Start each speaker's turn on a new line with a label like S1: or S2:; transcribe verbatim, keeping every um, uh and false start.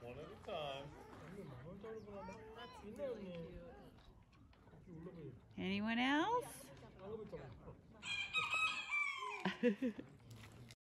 S1: One at a time.
S2: That's really cute.
S3: Anyone else?